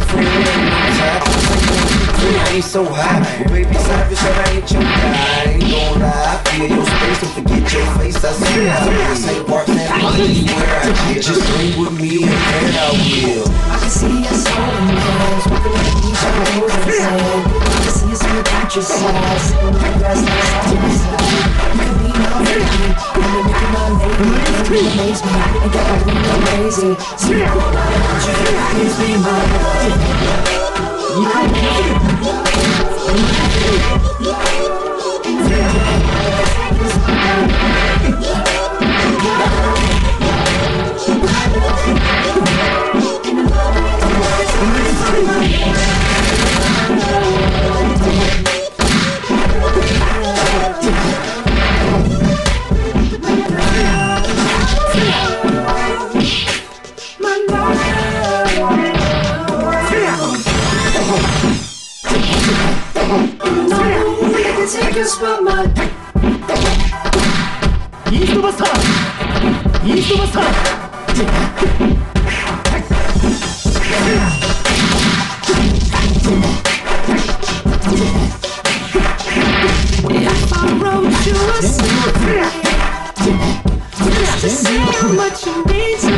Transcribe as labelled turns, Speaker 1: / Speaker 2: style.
Speaker 1: friend, I ain't so high, but baby, savage, and I ain't your guy. I ain't gon' lie, I feel your space, don't forget your face. I see how the same parts that anywhere I get. Just swing with me and then I will.
Speaker 2: I can see us holding hands, walking like each other over the sand. I can see us in the future side, sitting on the grass like side to side. You could be my baby, and then you can my lady. You amaze me, and get my room crazy. See you, please be my baby. Take us from my
Speaker 3: East of us, East of us,
Speaker 2: if I wrote you a song just to say how much you mean to